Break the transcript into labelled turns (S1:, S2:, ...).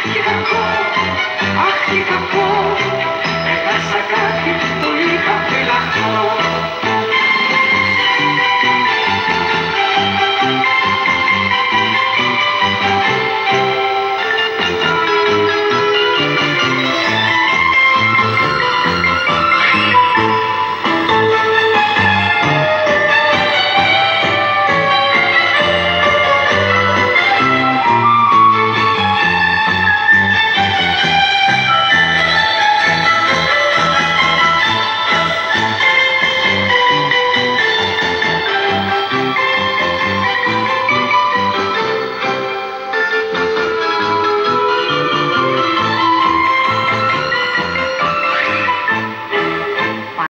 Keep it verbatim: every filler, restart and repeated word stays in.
S1: τι κακό, αχ τι κακό, έχασα κάτι που είχα φυλαχτώ.